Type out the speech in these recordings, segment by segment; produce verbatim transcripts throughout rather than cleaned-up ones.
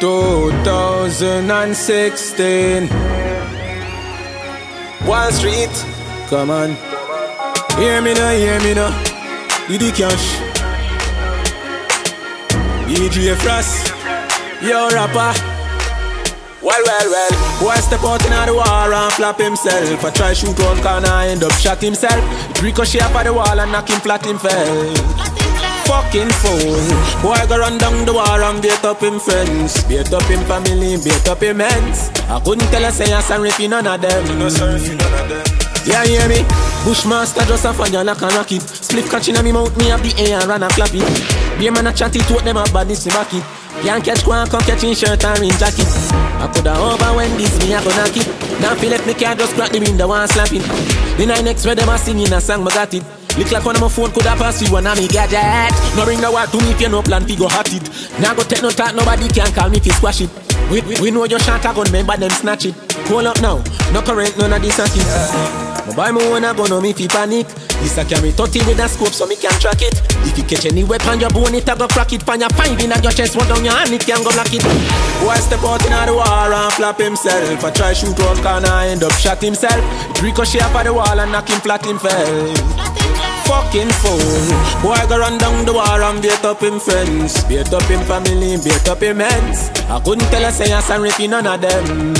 two thousand sixteen Wall Street, come on. Hear me now, hear me now. Diddy Cash, D J Frost, yo rapper. Well, well, well. Boy step out in the war and flap himself. I try shoot one corner, end up shot himself. Ricochet up at the wall and knock him flat him fell. Fucking fool. Boy go run down the war and beat up him friends, beat up him family, beat up him ends. I couldn't tell her say I'm sorry for none of them. You know sorry for none of them. Yeah, hear me? Bushmaster just a fan, you like a rocket. Split catching on me mouth, me have the air and run and clap it. Be a man a chat it, what them a badness in back it. Can't catch one, come catch in shirt and rain jacket. I coulda over when this me a go knock it. Now feel like me can't just crack the window and slap it. The night next where them a singing a song, me got it. Look like one of my phone coulda pass you one of me gadget. No bring the war to me if you no plan fi go hot it. Now go take no talk, nobody can call me fi squash it. We, we, we know your shot a gun, remember them snatch it. Call up now, no current, none of this a kid. My boy me wanna go, no me fi panic. This a carry thirty with a scope so me can track it. If you catch any weapon your bone it a go crack it. Pan your five in your chest, one down your hand it can go block it. Boy step out in the war and flap himself. I try shoot one corner, end up shot himself. Ricochet up at the wall and knock him flat him fell. Fucking fool. Boy go run down the war and beat up him friends, beat up him family, beat up him ends. I couldn't tell her say I'm sorry for none of them.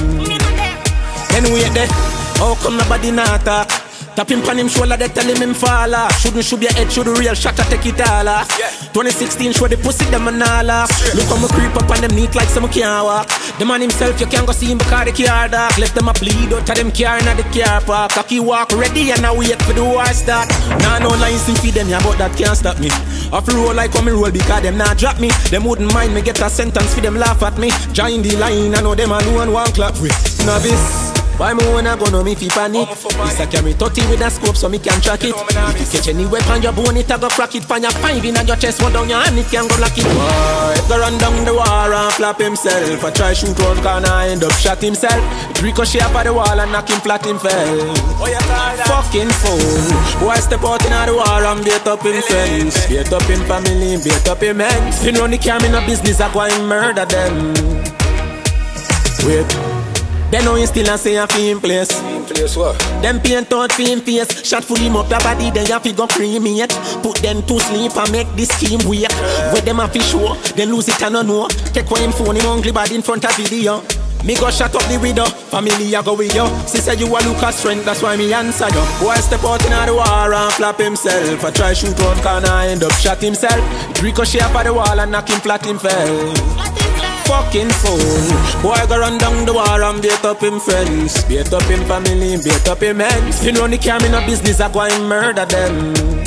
Then wait there, how come nobody not talk? Tap him on him shoulder, they tell him him fall off. Shouldn't shoot your head, should the real shot, I take it all off. Yeah. twenty sixteen show the pussy, them and all off. Look how me creep up on them neat like some can't walk. The man himself, you can't go see him because the car dark. Left them a bleed out of them car in the car park. Cocky walk ready and I wait for the war start. Nah, no lines to feed them, yeah, but that can't stop me. Off roll like how me roll because them not drop me. Them wouldn't mind me get a sentence for them laugh at me. Join the line, I know them alone one clap with. Novice. Why me wanna go no me fi panic? This a carry thirty with a scope so me can track it. If you catch any weapon your bone it a go crack it. Pan your five in your chest, one down your hand it can go block it. Boy, go run down the war and flap himself. I try shoot one corner, end up shot himself. Ricochet up at the wall and knock him flat him fell. Fucking fool. Boy step out in the war and beat up him friends, beat up him family, beat up him ends. Spin round the cam in a business, I go and murder them. Wait. They know you still a say a fi in place. In place what? Them paint out fi in face. Shot full him up your body, then you fi go cremate. Put them to sleep and make this scheme wake. Yeah. Where them a fi show, they lose it and no know. Take one him phone, him hungry bad in front of video. Me go shut up the window, family I go with you. Sister you a look a strength, that's why me answer you. Boy step out in the war and flap himself. I try shoot one corner, end up shot himself. Ricochet up at the wall and knock him flat him fell. Fucking fool. Boy go run down the war and beat up him friends, beat up him family, beat up him ends. You know the cam in a business, I go and murder them.